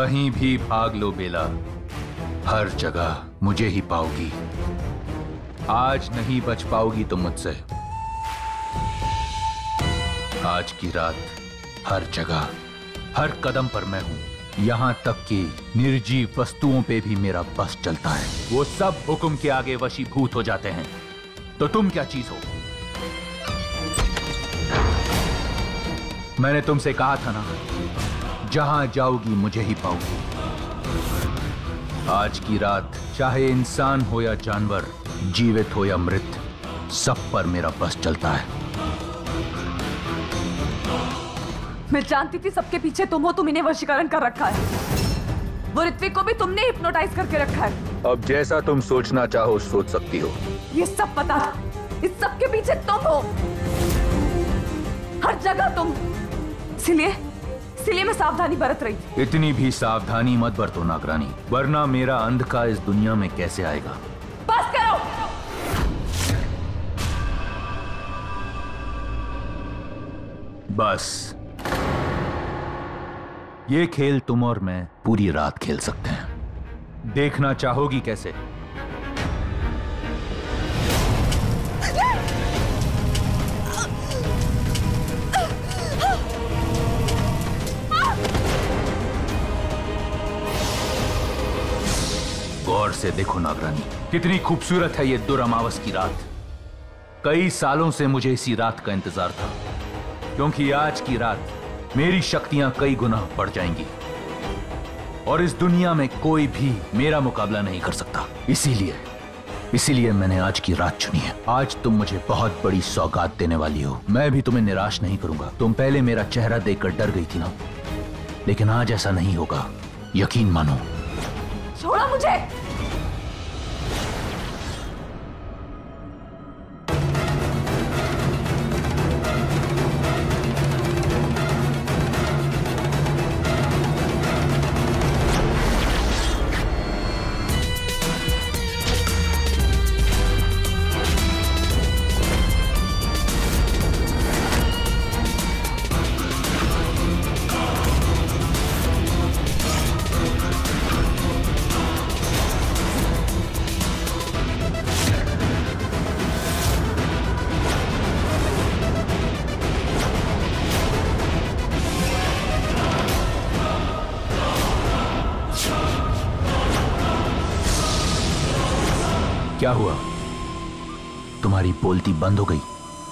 कहीं भी भाग लो बेला, हर जगह मुझे ही पाओगी। आज नहीं बच पाओगी तुम मुझसे। आज की रात हर जगह, हर कदम पर मैं हूं। यहां तक कि निर्जीव वस्तुओं पे भी मेरा बस चलता है। वो सब हुक्म के आगे वशीभूत हो जाते हैं। तो तुम क्या चीज हो? मैंने तुमसे कहा था ना, जहां जाओगी मुझे ही पाओगी। आज की रात चाहे इंसान हो या जानवर, जीवित हो या मृत, सब पर मेरा बस चलता है। मैं जानती थी सबके पीछे तुम हो, तुम इन्हें वशीकरण कर रखा है। वो ऋत्विक को भी तुमने हिप्नोटाइज करके रखा है। अब जैसा तुम सोचना चाहो सोच सकती हो। ये सब पता था, इस सब के पीछे तुम हो, हर जगह तुम। इसीलिए मैं सावधानी बरत रही थी। इतनी भी सावधानी मत बरतो नागरानी, वरना मेरा अंधकार इस दुनिया में कैसे आएगा। बस करो। बस ये खेल तुम और मैं पूरी रात खेल सकते हैं। देखना चाहोगी कैसे? गौर से देखो नागरानी, कितनी खूबसूरत है ये दुर्अमावस की रात। कई सालों से मुझे इसी रात का इंतजार था, क्योंकि आज की रात मेरी शक्तियां कई गुना बढ़ जाएंगी और इस दुनिया में कोई भी मेरा मुकाबला नहीं कर सकता। इसीलिए मैंने आज की रात चुनी है। आज तुम मुझे बहुत बड़ी सौगात देने वाली हो। मैं भी तुम्हें निराश नहीं करूंगा। तुम पहले मेरा चेहरा देखकर डर गई थी ना, लेकिन आज ऐसा नहीं होगा, यकीन मानो। छोड़ो मुझे। क्या हुआ? तुम्हारी बोलती बंद हो गई?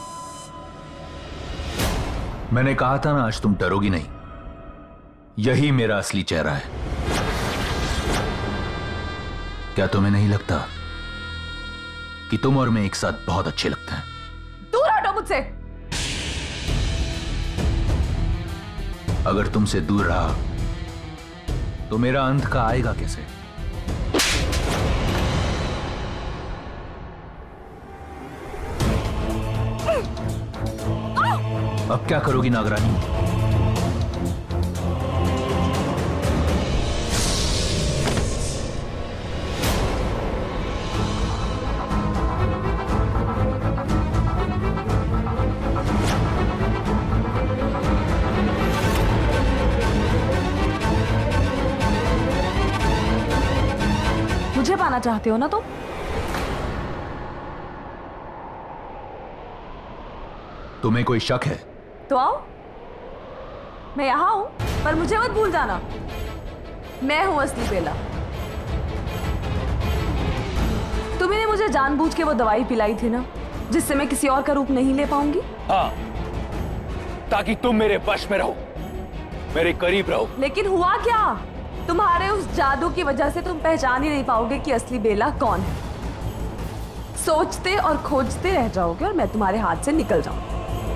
मैंने कहा था ना, आज तुम डरोगी नहीं। यही मेरा असली चेहरा है। क्या तुम्हें नहीं लगता कि तुम और मैं एक साथ बहुत अच्छे लगते हैं? दूर हटो मुझसे। अगर तुमसे दूर रहा तो मेरा अंत का आएगा कैसे? अब क्या करोगी नागरानी? मुझे पाना चाहते हो ना तुम? तुम्हें कोई शक है? तो आओ, मैं यहां हूं, पर मुझे मत भूल जाना, मैं हूं असली बेला। तुमने मुझे जानबूझ के वो दवाई पिलाई थी ना, जिससे मैं किसी और का रूप नहीं ले पाऊंगी। हाँ, ताकि तुम मेरे वश में रहो, मेरे करीब रहो। लेकिन हुआ क्या? तुम्हारे उस जादू की वजह से तुम पहचान ही नहीं पाओगे कि असली बेला कौन है। सोचते और खोजते रह जाओगे और मैं तुम्हारे हाथ से निकल जाऊंगी।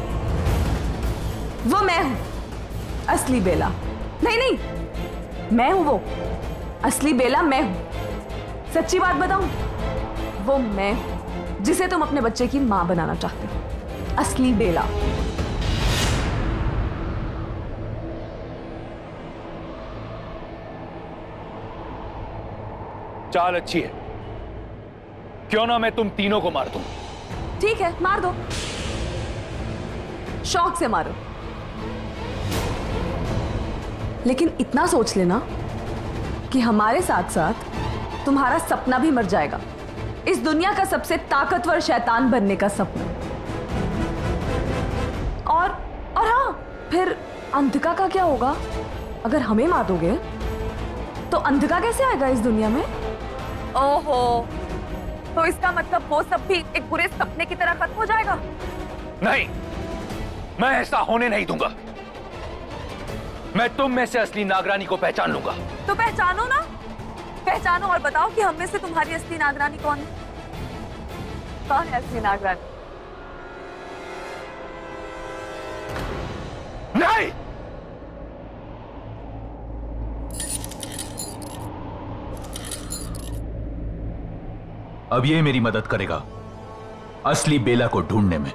वो मैं हूं, असली बेला। नहीं नहीं, मैं हूं वो असली बेला, मैं हूं। सच्ची बात बताऊं, वो मैं हूं जिसे तुम अपने बच्चे की मां बनाना चाहते हो। असली बेला। चाल अच्छी है, क्यों ना मैं तुम तीनों को मार दूं। ठीक है, मार दो, शौक से मारो। लेकिन इतना सोच लेना कि हमारे साथ साथ तुम्हारा सपना भी मर जाएगा, इस दुनिया का सबसे ताकतवर शैतान बनने का सपना। और हाँ, फिर अंधका का क्या होगा? अगर हमें मार दोगे तो अंधका कैसे आएगा इस दुनिया में? ओहो, तो इसका मतलब वो सब भी एक बुरे सपने की तरह खत्म हो जाएगा? नहीं, मैं ऐसा होने नहीं दूंगा। मैं तुम में से असली नागरानी को पहचान लूंगा। तो पहचानो ना, पहचानो और बताओ कि हम में से तुम्हारी असली नागरानी कौन है? कौन है असली नागरानी? नहीं, अब ये मेरी मदद करेगा असली बेला को ढूंढने में।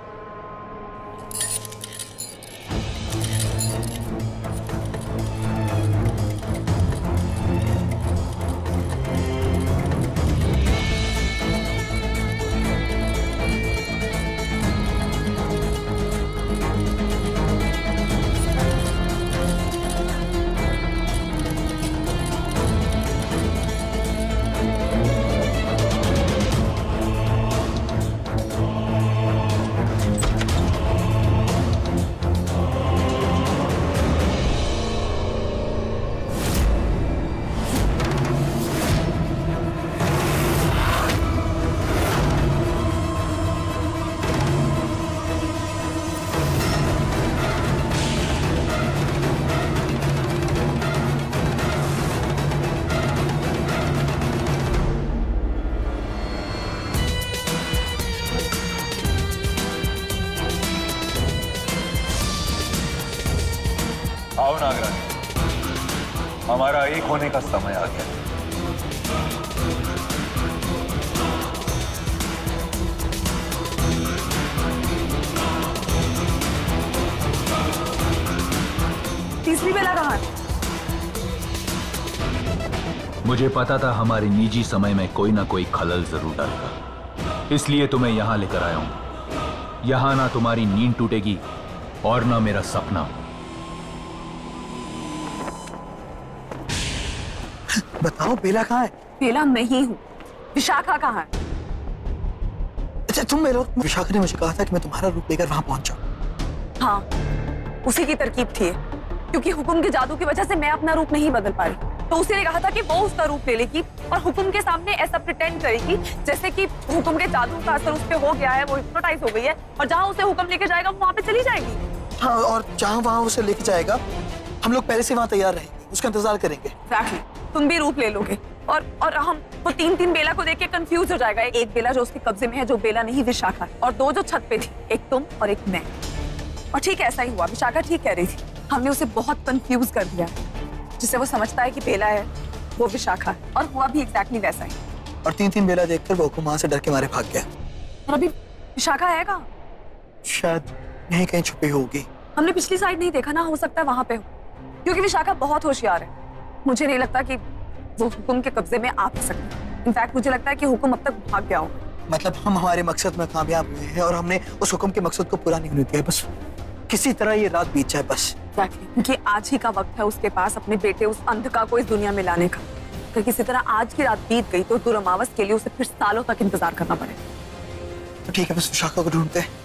आओ नागरानी, हमारा एक होने का समय आ गया। तीसरी बेला कहाँ है? मुझे पता था हमारे निजी समय में कोई ना कोई खलल जरूर डालेगा, इसलिए तुम्हें यहां लेकर आया हूं। यहां ना तुम्हारी नींद टूटेगी और ना मेरा सपना। बताओ बेला कहाँ है? बेला मैं ही हूँ। विशाखा कहाँ है? अच्छा तुम मेरे वक्त विशाखा ने मुझे कहा था कि मैं तुम्हारा रूप लेकर वहां पहुंच जाऊं। हाँ, उसी की तरकीब थी, क्योंकि हुकुम के जादू की वजह से मैं अपना रूप नहीं बदल पा रही। तो उसी ने कहा था कि वो उसका रूप ले लेगी और हुकुम के सामने ऐसा प्रिटेंड करेगी जैसे कि हुकुम के जादू का असर उस पर हो गया है, वो हिप्नोटाइज हो गई है और जहाँ उसे हुकुम लेके जाएगा वो वहाँ पे चली जाएगी। हाँ, और जहाँ वहां उसे लेके जाएगा हम लोग पहले से वहां तैयार रहेंगे, उसका इंतजार करेंगे। Exactly. तुम भी रूप ले लोगे और हम वो तीन बेला को देख के कंफ्यूज हो जाएगा। एक बेला जो उसके कब्जे में है, जो बेला नहीं विशाखा है, और दो जो छत पे थी, एक तुम और एक मैं। और ठीक ऐसा ही हुआ, विशाखा ठीक कह रही थी, हमने उसे बहुत कंफ्यूज कर दिया। जिसे वो समझता है कि बेला है वो विशाखा है, और हुआ भी एग्जैक्टली वैसा ही। और तीन बेला देखकर वो वहां से डर के मारे भाग गया। और अभी विशाखा है कहाँ? शायद यहीं कहीं छुपी होगी। हमने पिछली साइड नहीं देखा ना, हो सकता है वहां पे हो, क्योंकि विशाखा बहुत होशियार है। मुझे नहीं लगता कि वो हुकुम के कब्जे में आ सकती। इनफैक्ट मुझे लगता है कि हुकुम अब तक भाग गया हो। मतलब हम हमारे मकसद में कामयाब हुए हैं और हमने उस हुक्म के मकसद को पूरा नहीं होने दिया। बस किसी तरह ये रात बीत जाए बस। क्योंकि आज ही का वक्त है उसके पास अपने बेटे उस अंधका को इस दुनिया में लाने का। अगर किसी तरह आज की रात बीत गई तो दुरमावस के लिए उसे फिर सालों तक इंतजार करना पड़ेगा। ठीक है, बस विशाखा को ढूंढते हैं।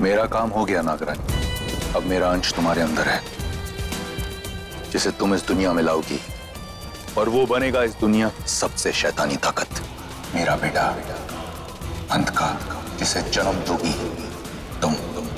मेरा काम हो गया नागरानी। अब मेरा अंश तुम्हारे अंदर है, जिसे तुम इस दुनिया में लाओगी, और वो बनेगा इस दुनिया की सबसे शैतानी ताकत। मेरा बेटा अंत का, जिसे जन्म दोगी तुम।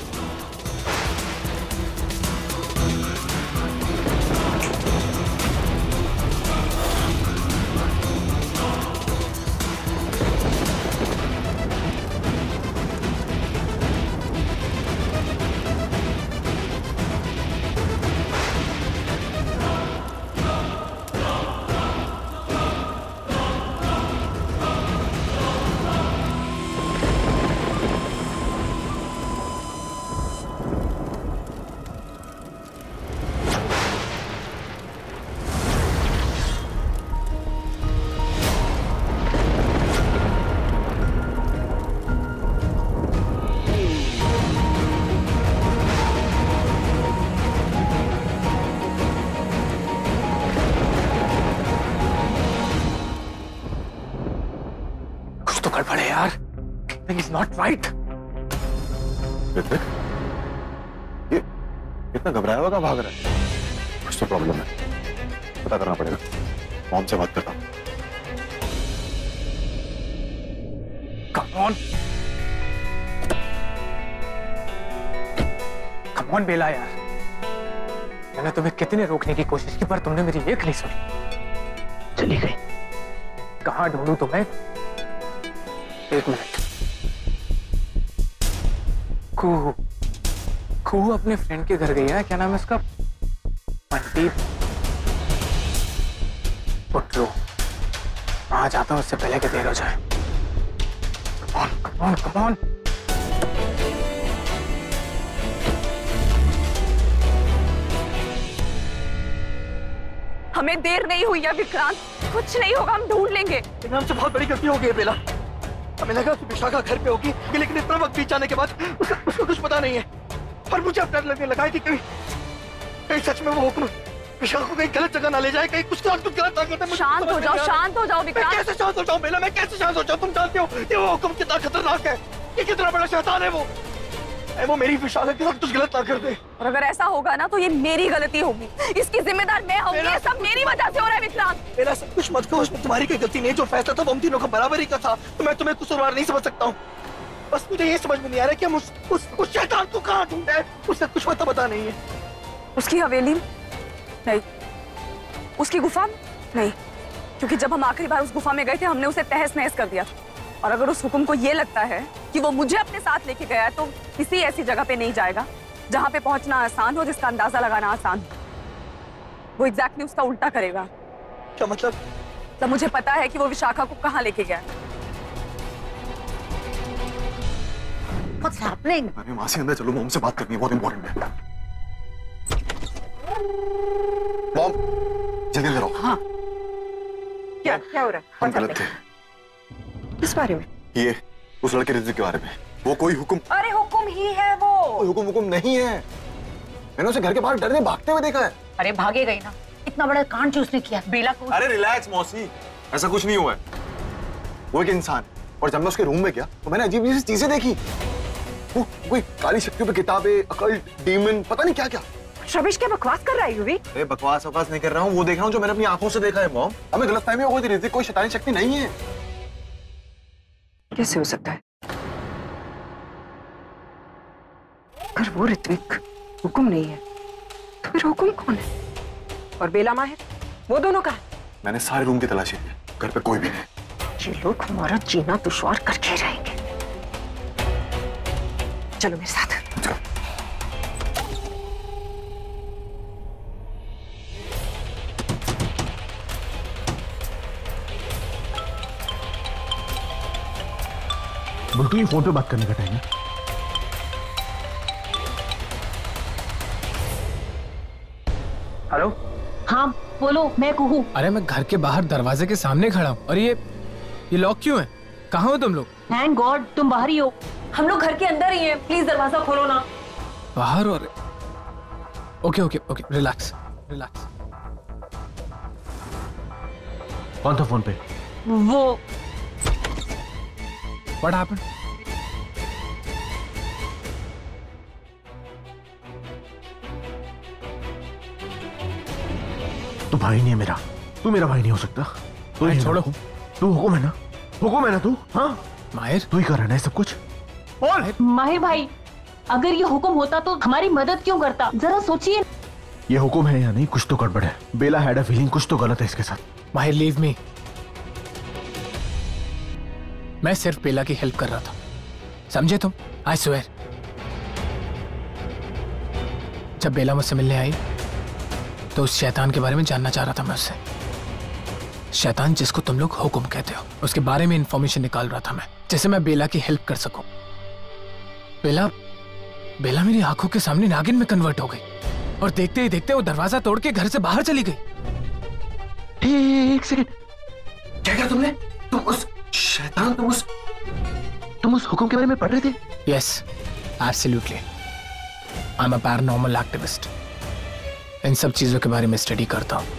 तो गड़बड़ है यार, थिंग इज नॉट राइट। ये इतना घबराया हुआ भाग रहा है? कुछ तो प्रॉब्लम है, पता करना पड़ेगा। मॉम से बात करता हूं। कम ऑन बेला यार, मैंने तुम्हें कितने रोकने की कोशिश की पर तुमने मेरी एक नहीं सुनी, चली गई। कहां ढूंढूं तुम्हें? एक मिनट। कुहू अपने फ्रेंड के घर गई है, क्या नाम है उसका? मनदीप। पुट्रू, वहां जाता हूं उससे पहले कि देर हो जाए। Come on, come on, come on. हमें देर नहीं हुई है विक्रांत, कुछ नहीं होगा, हम ढूंढ लेंगे। हमसे बहुत बड़ी गलती हो गई है बेला। हमें लगा कि विशाखा घर पे होगी, लेकिन इतना वक्त बीत जाने के बाद उसको कुछ पता नहीं है। और मुझे अब डर लगने लगा है कि कहीं सच में वो हुक्म विशाखा को कहीं गलत जगह ना ले जाए, कहीं कुछ गलत ना कर दे। शांत हो जाओ, शांत हो जाओ विक्रांत। मैं कैसे शांत हो जाऊं बेला, मैं कैसे शांत हो जाऊं? तुम जानते हो कि वो हुक्म कितना खतरनाक है, कि कितना बड़ा शैतान है वो मेरी विशाखा के साथ कुछ गलत ना कर दे। और अगर ऐसा होगा ना तो ये मेरी गलती होगी, इसकी जिम्मेदार मैं होंगी। ये सब मेरी वजह से हो रहा है विक्रांत। मेरा सब कुछ मत कहो, उसमें तुम्हारी कोई गलती नहीं। जो फैसला था वो हम तीनों का बराबरी का था, तो मैं तुम्हें कसूरवार नहीं समझ सकता हूँ। बस मुझे ये समझ में नहीं आ रहा कि हम उस शैतान को कहाँ ढूंढे हैं। उससे कुछ पता नहीं है। उसकी हवेली नहीं, उसकी गुफा नहीं, क्योंकि जब हम आखिरी बार उस गुफा में गए थे हमने उसे तहस नहस कर दिया। और अगर उस हुक्म को ये लगता है कि वो मुझे अपने साथ लेके गया है तो किसी ऐसी जगह पे नहीं जाएगा जहां पे पहुंचना आसान हो, जिसका अंदाजा लगाना आसान हो। वो एग्जैक्टली उसका उल्टा करेगा। क्या मतलब? तो मुझे पता है कि वो विशाखा को कहां लेके गया है। What's happening? अरे मासी अंदर चलो, मॉम से बात करनी है, बहुत इंपॉर्टेंट है। मॉम जल्दी अंदर आओ। हाँ, क्या हो रहा है? हम गलत थे। किस बारे में? ये उस लड़के रिज़्विक के बारे में। वो कोई हुक्म, अरे हुक्म ही है वो। हुक्म नहीं है। मैंने उसे घर के बाहर डरने भागते हुए देखा है। अरे भागेगा ही ना, इतना बड़ा कांड जो उसने किया बेला को। अरे रिलैक्स मौसी, ऐसा कुछ नहीं हुआ है। वो एक इंसान, और जब मैं उसके रूम में गया तो मैंने अजीब अजीब चीजें देखी। वो कोई काली शक्तियों पे किताबें, अकल्ट, डीमन, पता नहीं क्या क्या। रविश क्या बकवास कर रहा है युवी? अरे बकवास नहीं कर रहा हूँ, वो देख रहा हूँ जो मैंने अपनी आंखों से देखा है। मॉम, हमें गलतफहमी हो गई थी, कोई शैतानी शक्ति नहीं है। कैसे हो सकता है? अगर वो ऋत्विक हुक्म नहीं है तो फिर हुक्म कौन है? और बेला माहिर, वो दोनों कहाँ है? मैंने सारे रूम की तलाशी ली, घर पे कोई भी नहीं। ये लोग हमारा जीना दुश्वार करके रहेंगे। चलो मेरे साथ। बुल्टू, ये फोन पे बात करने का टाइम है। हेलो? हाँ बोलो, मैं कुहू। अरे मैं घर के बाहर दरवाजे के सामने खड़ा हूँ, और ये लॉक क्यों है? कहाँ हो तुम लोग? थैंक गॉड तुम बाहर ही हो। हम लोग घर के अंदर ही हैं, प्लीज दरवाजा खोलो ना। बाहर? और okay okay okay, relax relax. कौन था फोन पे? वो What happened? तू भाई नहीं है मेरा, तू मेरा भाई नहीं हो सकता। तू ही छोड़ो, तू हुकुम है ना, हुकुम है ना तू? हाँ माहिर, तू ही कर रहा है सब कुछ। बोल माहिर भाई, अगर ये हुक्म होता तो हमारी मदद क्यों करता? जरा सोचिए। ये हुकुम है या नहीं, कुछ तो गड़बड़ है। बेला हैड अ फीलिंग, कुछ तो गलत है इसके साथ। माहिर लीव मी, मैं सिर्फ बेला की हेल्प कर रहा था, समझे तुम? I swear. जब बेला मुझसे मिलने आई तो उस शैतान के बारे में जानना चाह रहा था मैं उससे। शैतान जिसको तुम लोग हुक्म कहते हो, उसके बारे में इंफॉर्मेशन निकाल रहा था मैं, जिससे मैं बेला की हेल्प कर सकूं। बेला मेरी आंखों के सामने नागिन में कन्वर्ट हो गई और देखते ही देखते वो दरवाजा तोड़ के घर से बाहर चली गई। एक सेकंड, क्या कहा तुमने? तुम उस शैतान, तुम उस हुक्म के बारे में पढ़ रहे थे? Yes, absolutely. I am a paranormal activist. इन सब चीजों के बारे में स्टडी करता हूं।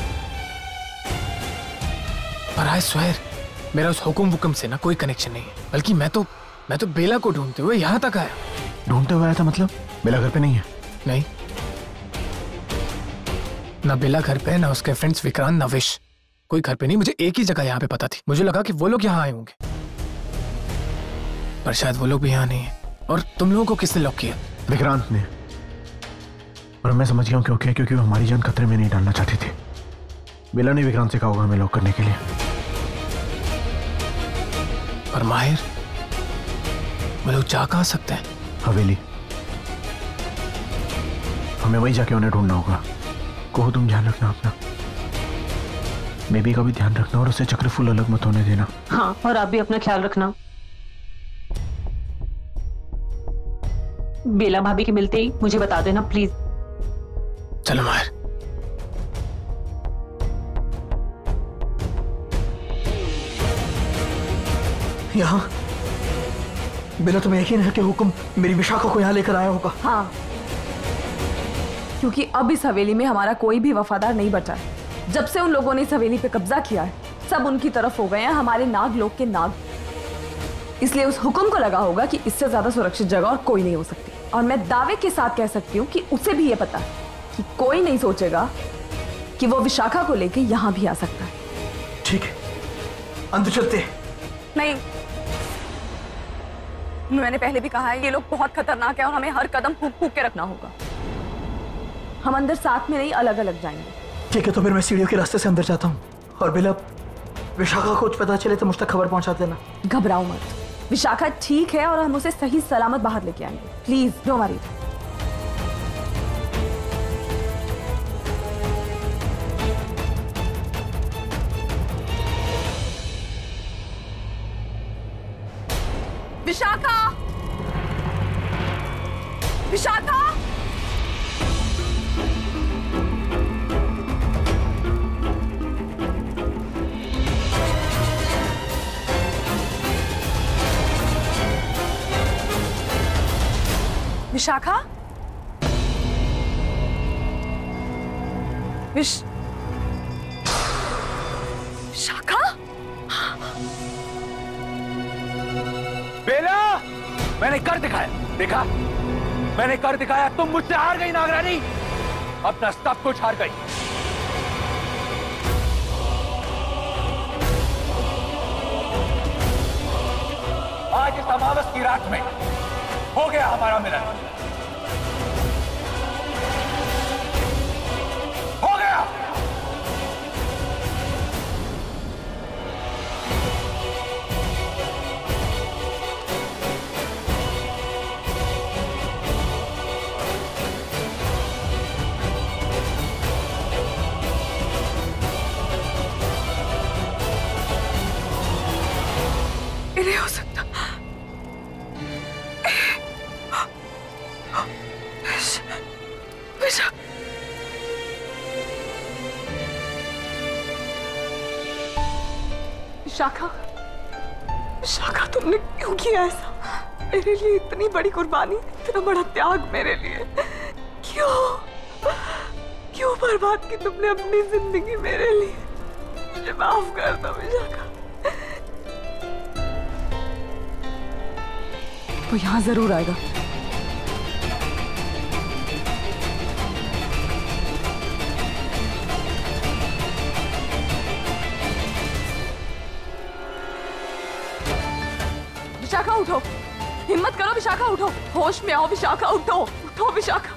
पर आई स्वेयर, मेरा उस हुक्म से ना कोई कनेक्शन नहीं है, बल्कि मैं तो बेला को ढूंढते हुए यहां तक आया। ढूंढते हुए आया था मतलब? बेला घर पे नहीं है? नहीं, ना बेला घर पे, ना उसके फ्रेंड्स विक्रांत, नविश, कोई घर पे नहीं। मुझे एक ही जगह यहाँ पे पता थी, मुझे लगा कि वो लोग यहाँ आए होंगे, पर शायद वो लोग भी यहाँ नहीं है। और तुम लोगों को किसने लॉक किया? विक्रांत ने। और मैं समझ गया हूँ क्यों किया, क्योंकि वो हमारी जान खतरे में नहीं डालना चाहती थी। बेला ने विक्रांत से कहा होगा हमें लॉक करने के लिए। पर माहिर, वो लोग जा कहाँ सकते हैं? हवेली। हमें वही जाके उन्हें ढूंढना होगा। को तुम ध्यान रखना अपना, बेबी का भी ध्यान रखना, और उसे चक्रफूल अलग मत होने देना। हाँ, और आप भी अपना ख्याल रखना। बेला भाभी के मिलते ही मुझे बता देना प्लीज। चलो माहिर। यहाँ बेला, तुम्हें यकीन है कि हुक्म मेरी विशाखा को यहाँ लेकर आया होगा? हाँ, क्योंकि अब इस हवेली में हमारा कोई भी वफादार नहीं बचा है। जब से उन लोगों ने इस हवेली पे कब्जा किया है, सब उनकी तरफ हो गए हैं, हमारे नाग लोग के नाग। इसलिए उस हुक्म को लगा होगा कि इससे ज्यादा सुरक्षित जगह और कोई नहीं हो सकती। और मैं दावे के साथ कह सकती हूँ कि उसे भी ये पता है कि कोई नहीं सोचेगा कि वो विशाखा को लेके यहाँ भी आ सकता है। ठीक है, अंदर चलते। नहीं, मैंने पहले भी कहा है, ये लोग बहुत खतरनाक है और हमें हर कदम फूंक फूंक के रखना होगा। हम अंदर साथ में नहीं, अलग अलग जाएंगे। ठीक है, तो फिर मैं सीढ़ियों के रास्ते से अंदर जाता हूँ, और बेला, विशाखा को कुछ पता चले तो मुझ तक खबर पहुंचा देना। घबराओ मत, विशाखा ठीक है और हम उसे सही सलामत बाहर लेके आएंगे। Please don't worry. Vishakha, Vishakha, Vishakha, Vishakha. Bela, मैंने कर दिखाया, देखा? मैंने कर दिखाया। तुम मुझसे हार गई नागरानी, अपना सब कुछ हार गई। आज इस अमावस की रात में हो गया हमारा मिलन, हो गया। ये नहीं हो सकता। विशाखा, विशाखा, तुमने क्यों किया ऐसा? मेरे लिए इतनी बड़ी कुर्बानी, इतना बड़ा त्याग मेरे लिए क्यों? क्यों बर्बाद की तुमने अपनी जिंदगी मेरे लिए? मुझे माफ कर दो विशाखा। वो यहाँ जरूर आएगा। करो विशाखा, उठो, होश में आओ विशाखा, उठो उठो विशाखा।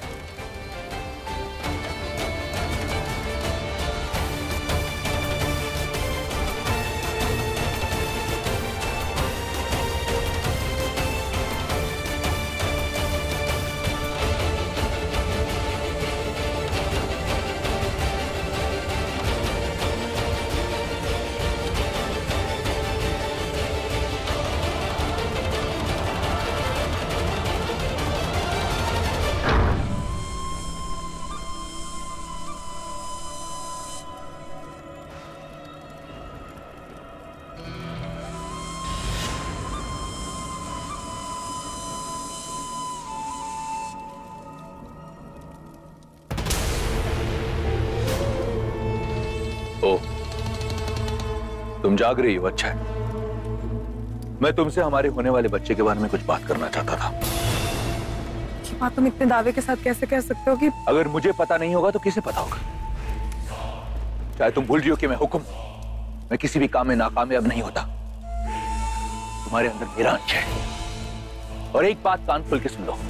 तुम जाग रही हो, अच्छा है। मैं तुमसे हमारे होने वाले बच्चे के बारे में कुछ बात करना चाहता था। ये बात तुम इतने दावे के साथ कैसे कह सकते हो कि अगर मुझे पता नहीं होगा तो किसे पता होगा? चाहे तुम भूल रही हो कि मैं हुक्म, मैं किसी भी काम में नाकामयाब नहीं होता। तुम्हारे अंदर मेरा अंश है। और एक बात कान खोल के सुन लो,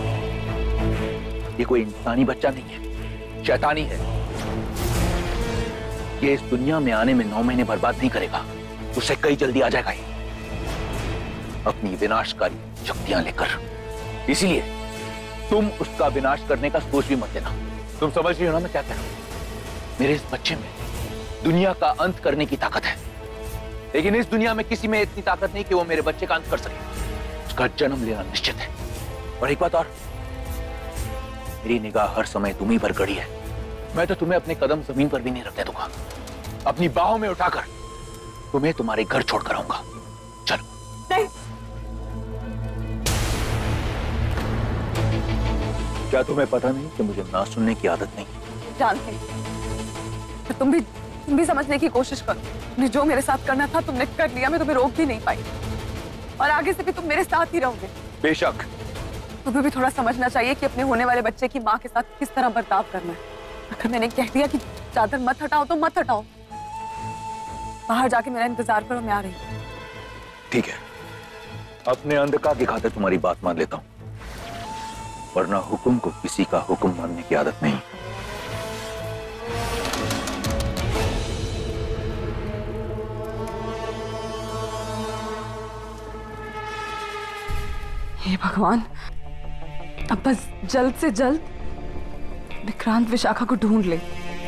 ये कोई इंसानी बच्चा नहीं है, शैतानी है। ये इस दुनिया में आने में 9 महीने बर्बाद नहीं करेगा, उसे कई जल्दी आ जाएगा ये अपनी विनाशकारी शक्तियां लेकर। इसीलिए तुम उसका विनाश करने का सोच भी मत लेना। तुम समझ रही हो ना मैं क्या कह रहा हूं? मेरे इस बच्चे में दुनिया का अंत करने की ताकत है, लेकिन इस दुनिया में किसी में इतनी ताकत नहीं कि वो मेरे बच्चे का अंत कर सके। उसका जन्म लेना निश्चित है। और एक बात और, मेरी निगाह हर समय तुम्हीं पर गड़ी है। मैं तो तुम्हें अपने कदम जमीन पर भी नहीं रखने दूंगा। अपनी बाहों में उठाकर तुम्हें तुम्हारे घर छोड़कर आऊंगा। चलो। नहीं। क्या तुम्हें पता नहीं कि मुझे ना सुनने की आदत नहीं? जानती तो तुम भी समझने की कोशिश करो। तुमने जो मेरे साथ करना था तुमने कर लिया, मैं तुम्हें रोक भी नहीं पाई और आगे से भी तुम मेरे साथ ही रहोगे। बेशक। तुम्हें भी थोड़ा समझना चाहिए कि अपने होने वाले बच्चे की माँ के साथ किस तरह बर्ताव करना है। अगर मैंने कह दिया कि चादर मत हटाओ तो मत हटाओ। बाहर जाके मेरा इंतजार करो, मैं आ रही हूँ। ठीक है, अपने अंधकार की खातिर तुम्हारी बात मान लेता हूँ, वरना हुक्म को किसी का हुक्म मानने की आदत नहीं। हे भगवान, अब बस जल्द से जल्द विक्रांत विशाखा को ढूंढ ले।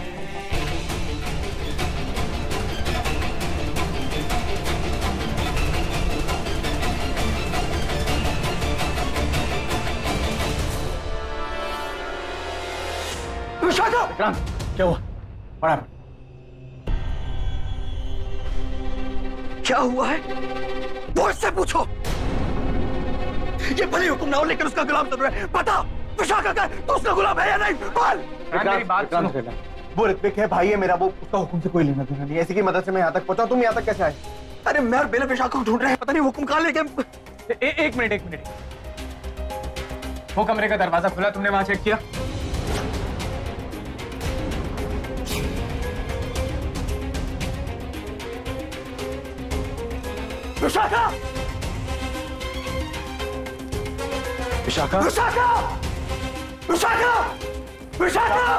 विशाखा! विक्रांत, क्या हुआ? बड़ा क्या हुआ है वो इससे पूछो। ये भले हुक्म ना हो लेकिन उसका गुलाम जरूर है। बता विशाखा का तो उसका गुलाम है या नहीं? बोल। मेरी बात सुनो। वो ऋत्विक है, भाई है मेरा, वो उसका हुक्म से कोई लेना देना नहीं। ऐसी की मदद से मैं यहाँ तक पहुंचा। तुम यहाँ तक कैसे आए? अरे मैं और बेला विशाखा को ढूंढ रहे हैं, पता नहीं हुक्म कहाँ ले गए। एक मिनट। वो कमरे का दरवाजा खुला, तुमने वहां चेक किया? विशाखा! विशाखा! विशाखा! विशाखा! विशाखा!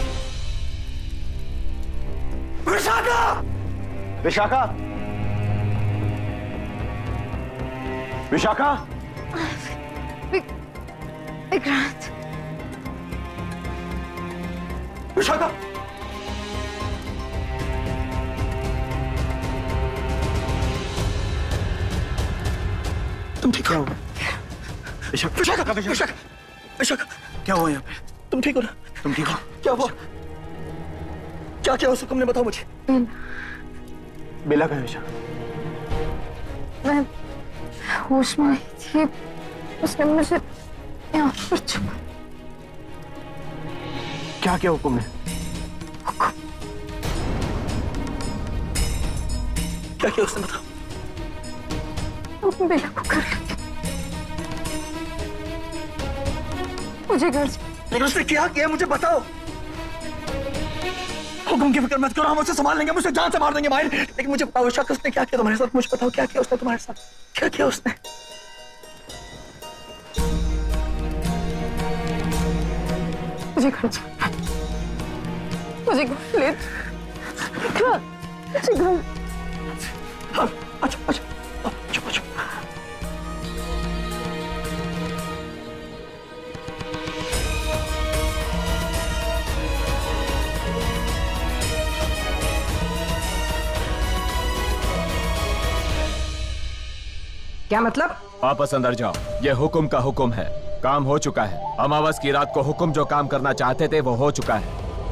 विशाखा! विशाखा! विशाखा! विक्रांत! विशाखा! तुम ठीक हो? विशाखा! विशाखा! क्या हुआ यहाँ पे? तुम ठीक हो ना? तुम ठीक हो? क्या हुआ? क्या क्या उस हुक्म ने बताओ मुझे। बेला का है विशाखा? मैं होश में नहीं थी, उसने मुझे यहाँ पर छुपा। क्या क्या हुक्म है? क्या क्या उसने बताओ? बेला को कर लिया। मुझे घर से। लेकिन उसने क्या किया मुझे बताओ। हुक्म की फिक्र मत करो, हम उसे संभाल लेंगे, मुझे जान से मार देंगे माहिर। लेकिन मुझे बताओ विशाखा उसने क्या किया तुम्हारे साथ? मुझे बताओ क्या किया उसने तुम्हारे साथ? क्या किया उसने? मुझे घर जाना है, मुझे घर ले मुझे घर। अच्छा अच्छा अच्छा अच्छा। क्या मतलब? वापस अंदर जाओ, ये हुक्म का हुक्म है, काम हो चुका है। अमावस की रात को हुक्म जो काम करना चाहते थे वो हो चुका है।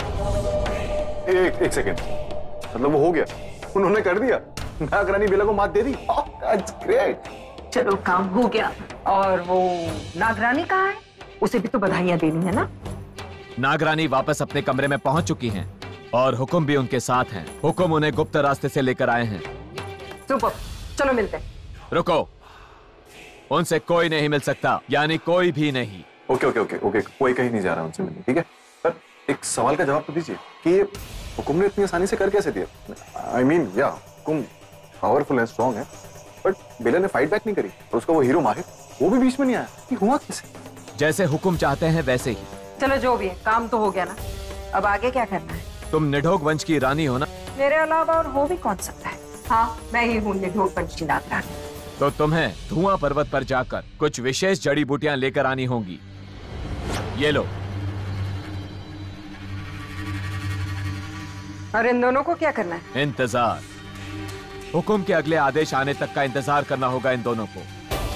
एक सेकेंड, मतलब वो हो गया, उन्होंने कर दिया, नागरानी बेला को मात दे दी। That's great. चलो काम हो गया। और वो नागरानी कहाँ है? उसे भी तो बधाइयां देनी है ना? नागरानी वापस अपने कमरे में पहुंच चुकी हैं और हुक्म भी उनके साथ हैं। हुक्म उन्हें गुप्त रास्ते से लेकर आए हैं। सुपर, चलो मिलते हैं। रुको, उनसे कोई नहीं मिल सकता, यानी कोई भी नहीं। ओके ओके ओके ओके, कोई कहीं नहीं जा रहा उनसे मिलने, ठीक है? पर एक सवाल का जवाब तो दीजिए कि ये हुक्म ने इतनी आसानी से कर कैसे दिया? आई मीन या हुक्म पावरफुल है, स्ट्रॉन्ग है, बट बेला ने फाइट बैक नहीं करी और उसका वो हीरो माहिर वो भी बीच में नहीं आया। ये हुआ कैसे? जैसे हुक्म चाहते हैं वैसे ही। चलो जो भी है, काम तो हो गया ना, अब आगे क्या करना है? तुम निढोक वंश की रानी हो ना? मेरे अलावा और हो भी कौन सकता है? हाँ, मैं ही हूँ निढोक वंश की नागरानी। तो तुम्हें धुआं पर्वत पर जाकर कुछ विशेष जड़ी बूटियां लेकर आनी होंगी। ये लो। और इन दोनों को क्या करना है? इंतजार। हुक्म के अगले आदेश आने तक का इंतजार करना होगा इन दोनों को।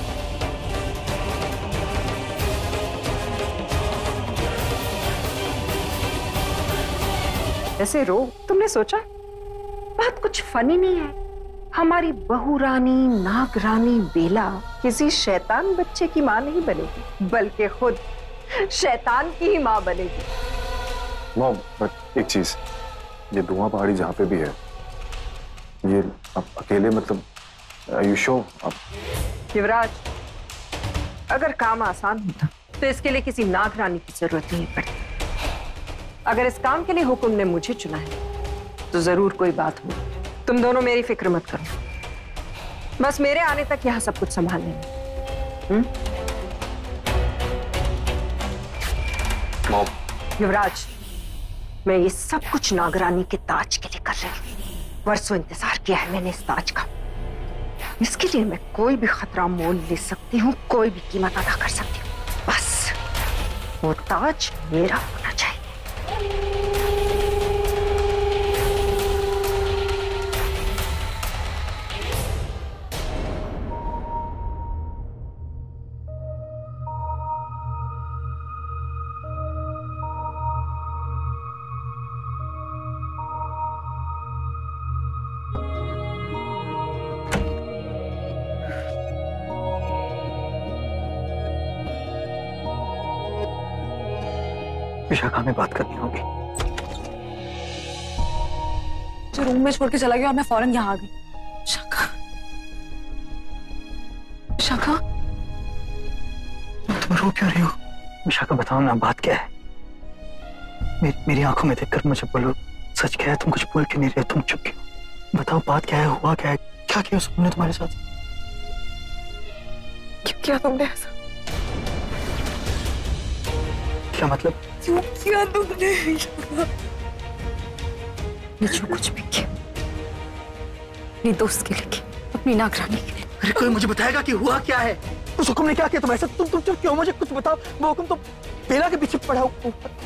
ऐसे रो, तुमने सोचा? बात कुछ फनी नहीं है। हमारी बहू रानी नागरानी बेला किसी शैतान बच्चे की मां नहीं बनेगी, बल्कि खुद शैतान की ही मां बनेगी। मॉम, बट एक चीज, ये धुआं पहाड़ी जहाँ पे भी है, ये अब अकेले, मतलब आर यू श्योर? युवराज, अगर काम आसान होता तो इसके लिए किसी नागरानी की जरूरत नहीं पड़ती। अगर इस काम के लिए हुक्म ने मुझे चुना है तो जरूर कोई बात हो। तुम दोनों मेरी फिक्र मत करो, बस मेरे आने तक यहाँ सब कुछ संभाल लेना। युवराज, मैं ये सब कुछ नागरानी के ताज के लिए कर रही हूँ। वर्षों इंतजार किया है मैंने इस ताज का। इसके लिए मैं कोई भी खतरा मोल ले सकती हूँ, कोई भी कीमत अदा कर सकती हूँ। बस वो ताज मेरा होना चाहिए। विशाखा में बात करनी होगी। जो रूम में छोड़ के चला गया और मैं फौरन यहाँ आ गई। विशाखा, विशाखा, तुम रो क्यों रही हो? विशाखा बताओ ना, बात क्या है? मेरी आंखों में देखकर मुझे बोलो, सच क्या है? तुम कुछ बोल क्यों नहीं रहे? तुम चुप क्यों? बताओ बात क्या है, हुआ क्या है? क्या किया तुमने तुम्हारे साथ? क्यों किया तुमने ऐसा? क्या मतलब? क्यों किया तुमने? जो कुछ भी किया मेरी दोस्त के लिए किया, अपनी नागरानी के लिए। अरे कोई मुझे बताएगा कि हुआ क्या है? उस हुक्म ने क्या किया? तुम ऐसा तुम चुप क्यों? मुझे कुछ बताओ। वो हुक्म तो बेला के पीछे पड़ा हो।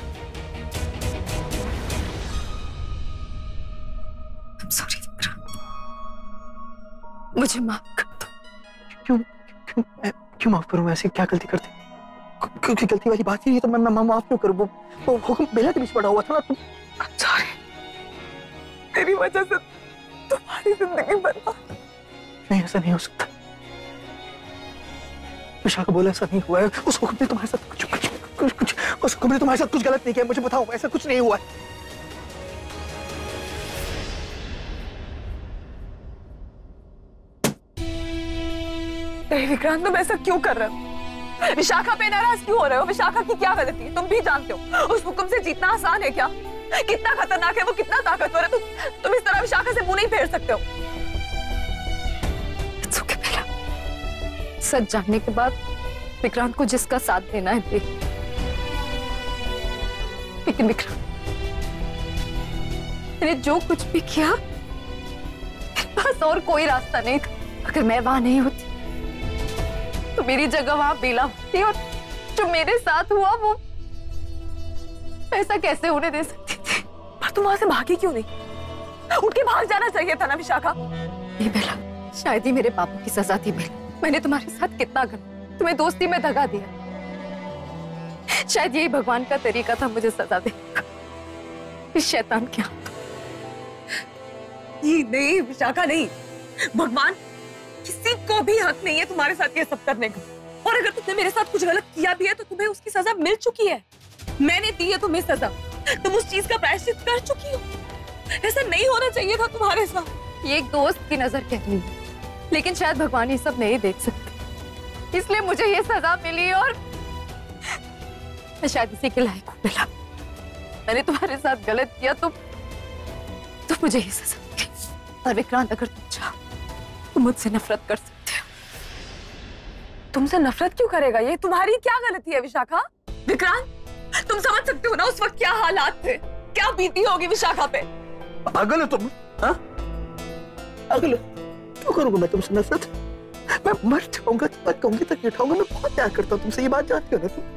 सॉरी विक्रांत, मुझे माफ कर दो। क्यों क्यों क्यों माफ करूं? ऐसी क्या गलती करती? क्योंकि गलती वाली बात ही नहीं, तो मैं माफ क्यों करूं? वो हुक्म बेला के पीछे पड़ा हुआ था ना। तुम सॉरी, तेरी वजह से तुम्हारी जिंदगी बर्बाद। नहीं, ऐसा नहीं हो सकता। विशाखा बोला ऐसा नहीं हुआ है। उस हुक्म ने तुम्हारे साथ कुछ उस हुक्म ने तुम्हारे साथ कुछ गलत नहीं किया। मुझे बताओ, ऐसा कुछ नहीं हुआ है। विक्रांत, तुम ऐसा क्यों कर रहे हो? विशाखा पे नाराज क्यों हो रहे हो? विशाखा की क्या गलती है? तुम भी जानते हो उस हुक्म से जीतना आसान है क्या? कितना खतरनाक है वो, कितना ताकतवर है। तुम इस तरह विशाखा से मुंह नहीं फेर सकते हो। सच जानने के बाद विक्रांत को जिसका साथ देना है दे। लेकिन विक्रम, मैंने जो कुछ भी किया, मेरे पास और कोई रास्ता नहीं था। अगर मैं वहां नहीं होती तो मेरी जगह वहां बेला होती, और जो मेरे साथ हुआ वो ऐसा कैसे होने दे सकती थी? पर तुम वहां से भागी क्यों नहीं? उठ के भाग जाना चाहिए था ना विशाखा। नहीं बेला, शायद ही मेरे पापों की सजा थी बेला। मैंने तुम्हारे साथ कितना गलत, तुम्हें दोस्ती में दगा दिया। शायद यही भगवान का तरीका था मुझे सजा देने का, इस शैतान के हाथ। नहीं विशाखा, नहीं। भगवान किसी को भी हक नहीं है तुम्हारे साथ ये सब करने का। और अगर तुमने मेरे साथ कुछ गलत किया भी है तो तुम्हें उसकी सजा मिल चुकी है। मैंने दी है तुम्हें सजा, तुम उस चीज का प्रायश्चित कर चुकी हो। ऐसा नहीं होना चाहिए था तुम्हारे साथ। ये एक दोस्त की नजर कह रही है, लेकिन शायद भगवान ये सब नहीं देख सकते, इसलिए मुझे ये सजा मिली। और मैं शायद इसी के लायक हूं बेला। मैंने तुम्हारे साथ गलत किया तो मुझे ये सजा मिली। और विक्रांत, अगर तुम चाहो तो मुझसे नफरत कर सकते हो। तुमसे नफरत क्यों करेगा? ये तुम्हारी क्या गलती है विशाखा? विक्रांत, तुम समझ सकते हो ना उस वक्त क्या हालात थे, क्या बीती होगी विशाखा पे। पागल हो तुम? हाँ, पागल हो? क्यों करूंगा मैं तुमसे नफरत? मैं मर जाऊंगा, मर कहूंगी तक नहीं उठाऊंगा। मैं बहुत प्यार करता हूँ तुमसे, ये बात जानती हो ना तुम?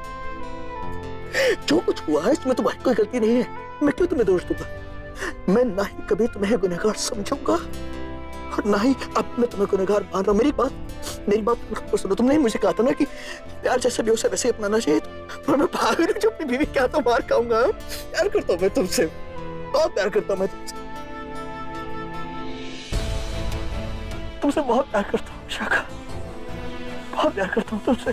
जो कुछ हुआ है इसमें तुम्हारी कोई गलती नहीं है। मैं क्यों तुम्हें दोष दूंगा? मैं ना ही कभी तुम्हें गुनहगार समझूंगा और ना ही अब मैं तुम्हें गुनहगार मान रहा हूं। मेरी बात सुनो। तुमने मुझे कहा था ना कि प्यार जैसे भी हो वैसे ही अपनाना चाहिए, तो मैं पागल हूं जो अपनी बीवी क्या तो मार खाऊंगा। प्यार करता हूं मैं तुमसे, बहुत प्यार करता हूं मैं तुमसे बहुत प्यार करता हूं विशाखा, बहुत प्यार करता हूं तुमसे।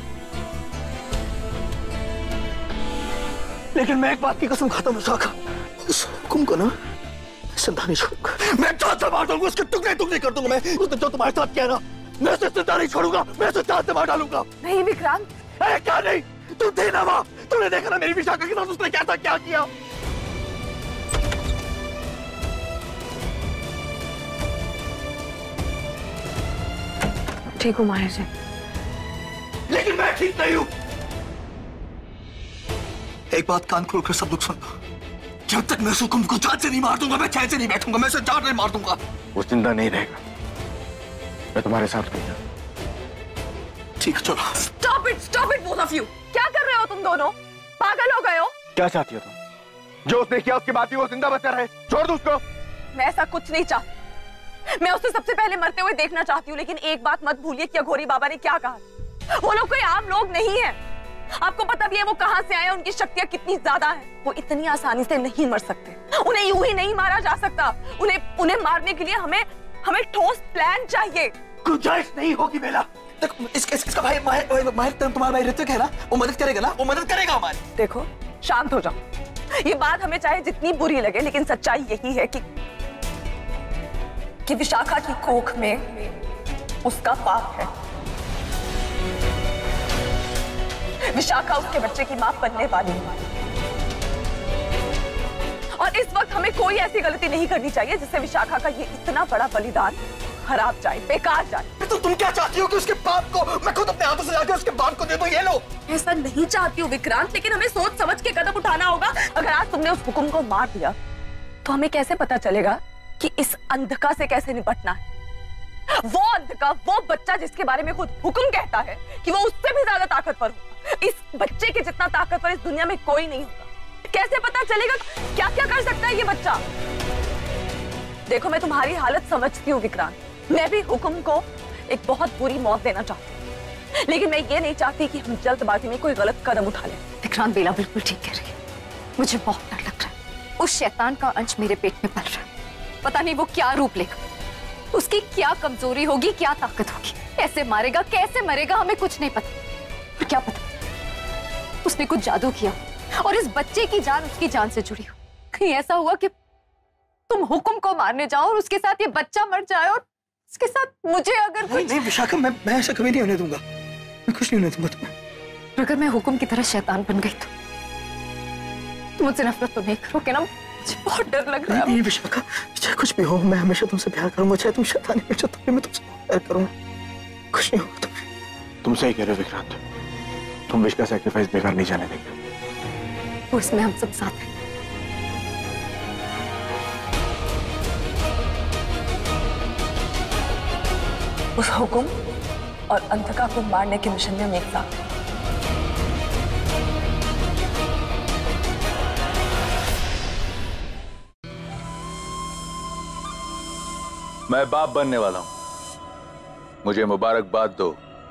लेकिन मैं एक बात की कसम खाता हूं विशाखा, उस हुक्म को ना जिंदा नहीं छोड़ूंगा। मैं जान से मार दूंगा, उसके टुकड़े टुकड़े कर दूंगा। मैं उसने जो तुम्हारे साथ किया ना, मैं उसे जिंदा नहीं छोड़ूंगा, मैं उसे जान से मार डालूंगा। नहीं विक्रांत, अरे क्या नहीं? तुम थे ना वहां, तुमने देखा ना मेरी विशाखा के साथ उसने क्या था, क्या किया। ठीक हूँ माहिर जी, लेकिन मैं ठीक नहीं हूं। एक बात कान खोलकर सब लोग सुन लो, जब तक मैं उस हुक्म को जान से नहीं मार दूंगा, मैं चैन से नहीं बैठूंगा, मैं उसे जान नहीं मार दूंगा। वो जिंदा नहीं रहेगा, मैं तुम्हारे साथ नहीं। ठीक है चलो। Stop it both of you! क्या कर रहे हो तुम दोनों? पागल हो गए हो? क्या चाहती हो तुम? जो उसने किया उसके बाद भी वो जिंदा बचा रहे, छोड़ दो उसको। मैं ऐसा कुछ नहीं चाहती, मैं उसे सबसे पहले मरते हुए देखना चाहती हूँ। लेकिन एक बात मत भूलिए कि अघोरी बाबा ने क्या कहा, वो लोग कोई आम लोग नहीं है। आपको पता भी है वो कहां से आए, उनकी शक्तियां कितनी ज्यादा हैं। वो इतनी आसानी से नहीं मर सकते, उन्हें यूं ही नहीं मारा जा सकता। उन्हें मारने के लिए हमें ठोस प्लान चाहिए। गुंजाइश नहीं होगी बेला। इसका भाई माहिर तुम्हारा भाई ऋतिक है ना, वो मदद करेगा ना, वो मदद करेगा हमारी। देखो शांत हो जाओ, ये बात हमें चाहे जितनी बुरी लगे, लेकिन सच्चाई यही है कि विशाखा की कोख में उसका पाप है। विशाखा उसके बच्चे की मां बनने वाली है, और इस वक्त हमें कोई ऐसी गलती नहीं करनी चाहिए जिससे विशाखा का ये इतना बड़ा बलिदान खराब जाए, बेकार जाए। तो तुम क्या चाहती हो कि उसके बाप को मैं खुद अपने हाथों से जाकर उसके बाप को दे दूं? ये लो। ऐसा नहीं चाहती हूँ विक्रांत, लेकिन हमें सोच समझ के कदम उठाना होगा। अगर आज तुमने उस हुक्म को मार दिया तो हमें कैसे पता चलेगा कि इस अंधका से कैसे निपटना है? वो अंधका, वो बच्चा जिसके बारे में खुद हुक्म कहता है कि वो उससे भी ज्यादा ताकतवर होगा, इस बच्चे के जितना ताकतवर इस दुनिया में कोई नहीं होगा। कैसे पता चलेगा क्या क्या कर सकता है ये बच्चा? देखो मैं तुम्हारी हालत समझती हूँ विक्रांत, मैं भी हुक्म को एक बहुत बुरी मौत देना चाहती हूँ, लेकिन मैं ये नहीं चाहती कि हम जल्दबाजी में कोई गलत कदम उठा लें। विक्रांत, बेला बिल्कुल ठीक कह रही है, मुझे बहुत डर लग रहा है। उस शैतान का अंश मेरे पेट में पल रहा है, पता नहीं वो क्या रूप लेगा, उसकी क्या कमजोरी होगी, क्या ताकत होगी, कैसे मारेगा, कैसे मरेगा, हमें कुछ नहीं पता। और क्या पता उसने कुछ जादू किया और इस बच्चे की जान उसकी जान से जुड़ी हो। कहीं ऐसा हुआ कि तुम हुक्म को मारने जाओ और उसके साथ ये बच्चा मर जाए, और उसके साथ मुझे अगर नहीं विशाखा, मैं ऐसा कभी नहीं होने दूंगा, मैं कुछ नहीं होने दूंगा तुम्हें। अगर मैं हुक्म की तरह शैतान बन गई तो मुझसे नफरत तो नहीं करोगे ना? मुझे बहुत डर लग रहा है। नहीं विशाखा, चाहे कुछ भी हो, मैं हमेशा तुमसे प्यार करूंगा, चाहे तुम शैतानी बन जाओ, मैं तुमसे प्यार करूंगा, कुछ नहीं होगा तुम्हें। तुम सही कह रहे हो विक्रांत, तुम विश का सैक्रिफाइस बेकार नहीं जाने देंगे। तो इसमें हम सब साथ हैं। उस हुक्म और अंधका को मारने के मिशन में हम एक साथ हैं। मैं बाप बनने वाला हूं, मुझे मुबारकबाद दो।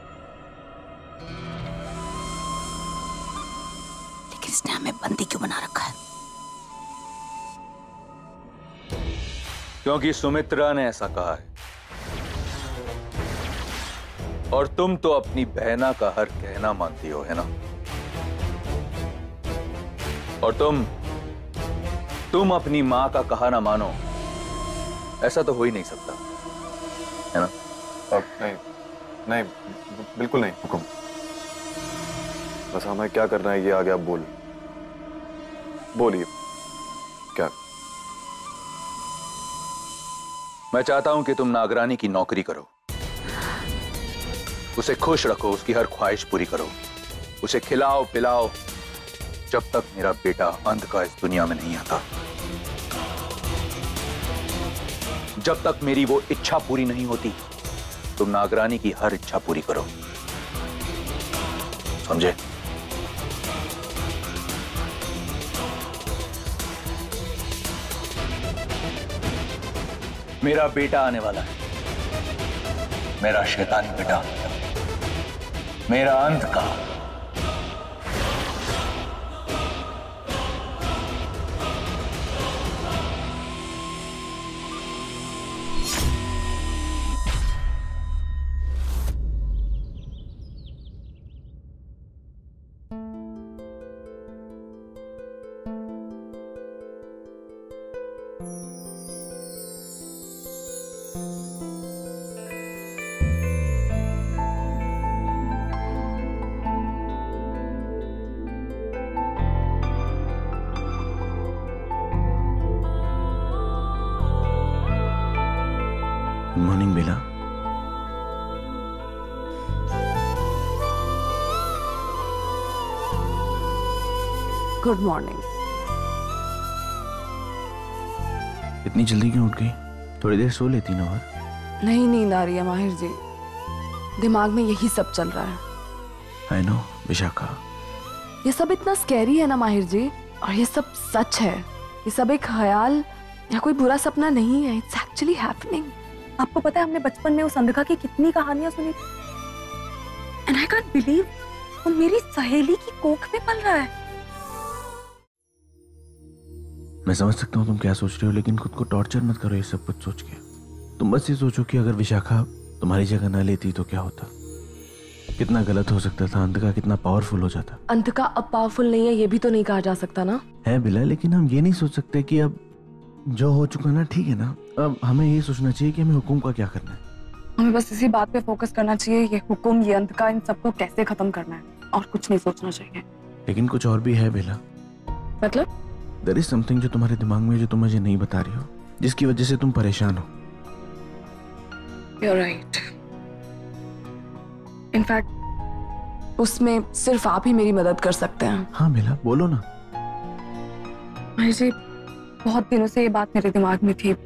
लेकिन इसने हमें बंदी क्यों बना रखा है? क्योंकि सुमित्रा ने ऐसा कहा है, और तुम तो अपनी बहना का हर कहना मानती हो, है ना? और तुम अपनी मां का कहा ना मानो, ऐसा तो हो ही नहीं सकता, है ना? नहीं, बिल्कुल नहीं हुक्म। बस हमें क्या करना है ये आगे आप बोलिए क्या? मैं चाहता हूं कि तुम नागरानी की नौकरी करो, उसे खुश रखो, उसकी हर ख्वाहिश पूरी करो, उसे खिलाओ पिलाओ जब तक मेरा बेटा अंधका इस दुनिया में नहीं आता। जब तक मेरी वो इच्छा पूरी नहीं होती, तुम नागरानी की हर इच्छा पूरी करो, समझे? मेरा बेटा आने वाला है, मेरा शैतानी बेटा, मेरा अंधका। Good morning Bela. Good morning. इतनी जल्दी क्यों उठ गई? थोड़ी देर सो लेती ना और। नहीं, नींद आ रही है माहिर जी, दिमाग में यही सब चल रहा है। I know Vishakha. ये सब इतना स्कैरी है ना माहिर जी, और ये सब सच है। ये सब एक ख्याल या कोई बुरा सपना नहीं है, इट्स एक्चुअली हैपनिंग। आपको पता है हमने बचपन में उस अंधका की कितनी कहानियां सुनी थी, एंड आई कांट बिलीव वो मेरी सहेली की कोख में पल रहा है। मैं समझ सकता हूँ तुम क्या सोच रहे हो, लेकिन खुद को टॉर्चर मत करो ये सब कुछ सोच के। तुम बस ये सोचो कि अगर विशाखा तुम्हारी जगह ना लेती तो क्या होता, कितना गलत हो सकता था, अंधका कितना पावरफुल हो जाता। अंधका अब पावरफुल नहीं है ये भी तो नहीं कहा जा सकता ना। है बिला, लेकिन हम ये नहीं सोच सकते कि अब जो हो चुका ना ठीक है ना, अब हमें ये सोचना चाहिए कि हमें हुकुम का क्या करना है। हमें बस इसी बात पे फोकस करना चाहिए, ये हुकुम, ये अंधका, इन सबको कैसे खत्म करना है, और कुछ नहीं सोचना चाहिए। लेकिन कुछ और भी है बेला। मतलब? देयर इज समथिंग जो तुम्हारे दिमाग में, जो तुम मुझे नहीं बता रही हो, जिसकी वजह से तुम परेशान हो। You're right. In fact, उसमें सिर्फ आप ही मेरी मदद कर सकते हैं। हाँ बेला, बोलो ना। माहिर जी, बहुत दिनों से ये बात मेरे दिमाग में थी।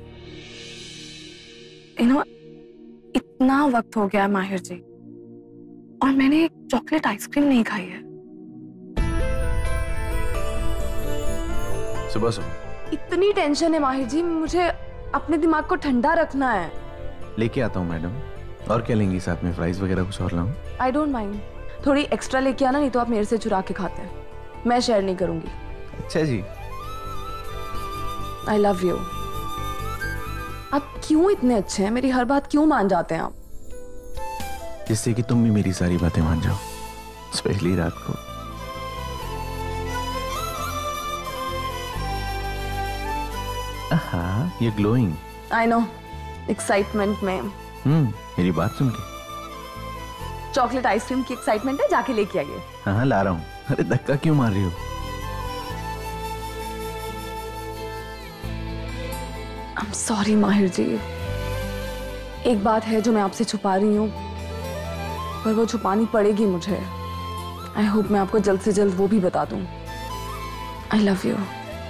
इतना वक्त हो गया है माहिर जी, और मैंने एक चॉकलेट आइसक्रीम नहीं खाई है। सुबह सुबह इतनी टेंशन है माहिर जी, मुझे अपने दिमाग को ठंडा रखना है। लेके आता हूँ मैडम। और क्या लेंगी साथ में? फ्राइज वगैरह कुछ और लाऊं? आई डोंट माइंड, थोड़ी एक्स्ट्रा लेके आना, नहीं तो आप मेरे से चुरा के खाते हैं, मैं शेयर नहीं करूंगी। अच्छा जी। आई लव यू। आप क्यों इतने अच्छे हैं, मेरी हर बात क्यों मान जाते हैं आप? जिससे कि तुम भी मेरी सारी बातें मान जाओ, स्पेशली रात को। हाँ, ये ग्लोइंग। आई नो, एक्साइटमेंट में। मेरी बात सुन के। चॉकलेट आइसक्रीम की एक्साइटमेंट है, जाके लेके आइए। हाँ ला रहा हूँ। अरे धक्का क्यों मार रही हो? I'm sorry माहिर जी, एक बात है जो मैं आपसे छुपा रही हूँ, पर वो छुपानी पड़ेगी मुझे। आई होप मैं आपको जल्द से जल्द वो भी बता दूं। I love you.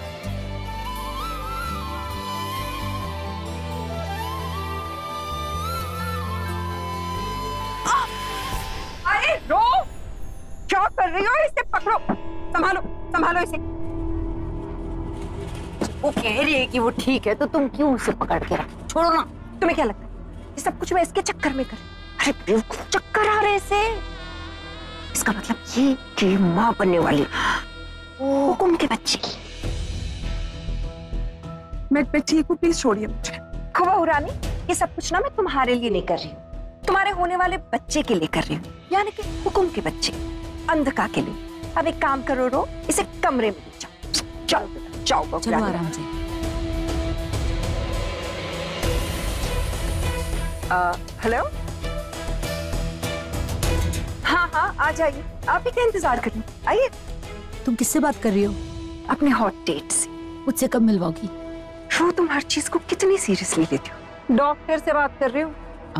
अरे रो, क्या कर रही हो? इसे पकड़ो, संभालो संभालो इसे। वो कह रही है कि वो ठीक है, तो तुम क्यों उसे पकड़ के रखो? छोड़ो ना। तुम्हें क्या लगता है ये सब कुछ मैं इसके चक्कर में कर? अरे बेवकूफ, चक्कर आ रहे इसे। इसका मतलब ये कि माँ बनने वाली हुकुम के बच्चे की। मैं ठीक हूँ, प्लीज छोड़िए मुझे। खूबा रानी, ये सब कुछ ना मैं तुम्हारे लिए नहीं कर रही हूँ, तुम्हारे होने वाले बच्चे के लिए कर रही हूँ, यानी कि हुकुम के बच्चे, अंधका के लिए। अब एक काम करो रो, इसे कमरे में ले जाओ। जाओ जाओ, चलो आराम से। हेलो, हाँ हाँ आ जाइए, आप ही का इंतजार कर रही हूँ, आइए। तुम किससे बात कर रही हो? अपने हॉट डेट से। मुझसे कब मिलवाओगी? रो, तुम हर चीज को कितनी सीरियसली लेती हो। डॉक्टर से बात कर रही हूँ।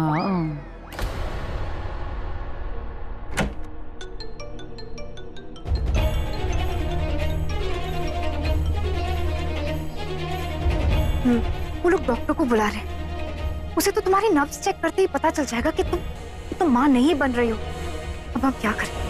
वो लोग डॉक्टर को बुला रहे हैं। उसे तो तुम्हारी नब्ज चेक करते ही पता चल जाएगा कि तुम माँ नहीं बन रही हो। अब हम क्या करें?